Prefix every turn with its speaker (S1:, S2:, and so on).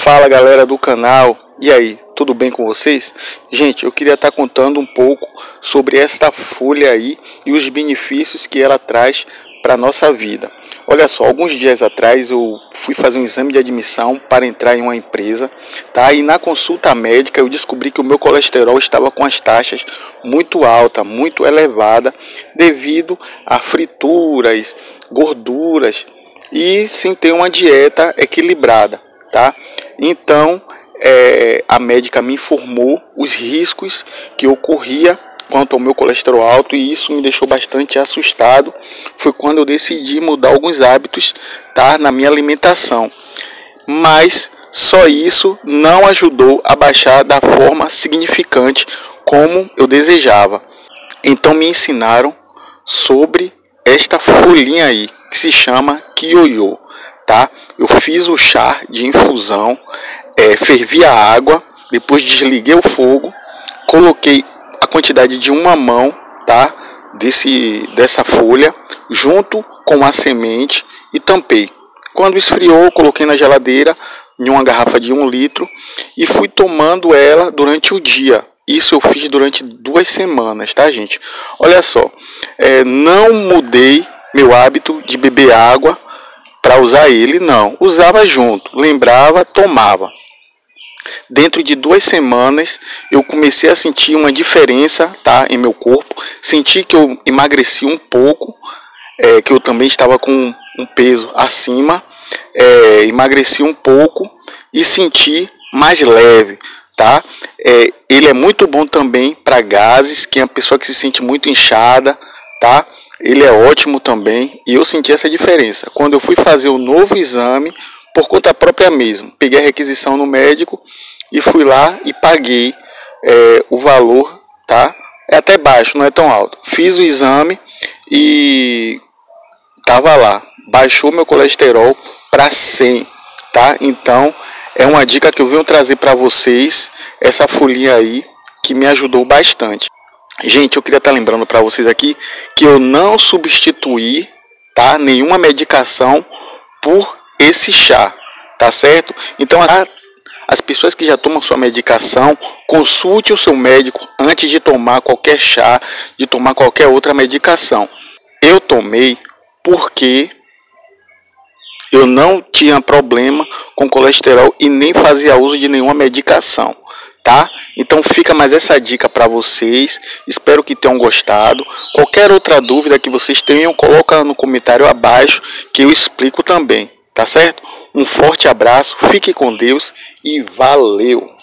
S1: Fala galera do canal, e aí, tudo bem com vocês? Gente, eu queria estar contando um pouco sobre esta folha aí e os benefícios que ela traz para a nossa vida. Olha só, alguns dias atrás eu fui fazer um exame de admissão para entrar em uma empresa, tá? E na consulta médica eu descobri que o meu colesterol estava com as taxas muito altas, muito elevadas, devido a frituras, gorduras e sem ter uma dieta equilibrada, tá? Então a médica me informou os riscos que ocorria quanto ao meu colesterol alto, e isso me deixou bastante assustado. Foi quando eu decidi mudar alguns hábitos, tá, na minha alimentação, mas só isso não ajudou a baixar da forma significante como eu desejava. Então me ensinaram sobre esta folhinha aí que se chama Kyoyo, tá? Eu fiz o chá de infusão, fervi a água, depois desliguei o fogo, coloquei a quantidade de uma mão, tá, dessa folha junto com a semente e tampei. Quando esfriou, coloquei na geladeira em uma garrafa de 1 litro e fui tomando ela durante o dia. Isso eu fiz durante 2 semanas, tá, gente? Olha só, não mudei meu hábito de beber água para usar ele, não. Usava junto, lembrava, tomava. Dentro de 2 semanas eu comecei a sentir uma diferença, tá, em meu corpo. Senti que eu emagreci um pouco, que eu também estava com um peso acima. Emagreci um pouco e senti mais leve, tá? Ele é muito bom também para gases, que é uma pessoa que se sente muito inchada, tá? Ele é ótimo também, e eu senti essa diferença quando eu fui fazer o novo exame por conta própria mesmo. Peguei a requisição no médico e fui lá e paguei o valor, tá? É até baixo, não é tão alto. Fiz o exame e tava lá, baixou meu colesterol para 100, tá? Então é uma dica que eu venho trazer para vocês, essa folhinha aí que me ajudou bastante. Gente, eu queria estar lembrando para vocês aqui que eu não substituí, tá, nenhuma medicação por esse chá, tá certo? Então as pessoas que já tomam sua medicação, consulte o seu médico antes de tomar qualquer chá, de tomar qualquer outra medicação. Eu tomei porque eu não tinha problema com colesterol e nem fazia uso de nenhuma medicação, tá? Então fica mais essa dica para vocês. Espero que tenham gostado. Qualquer outra dúvida que vocês tenham, coloca no comentário abaixo que eu explico também, tá certo? Um forte abraço, fique com Deus e valeu!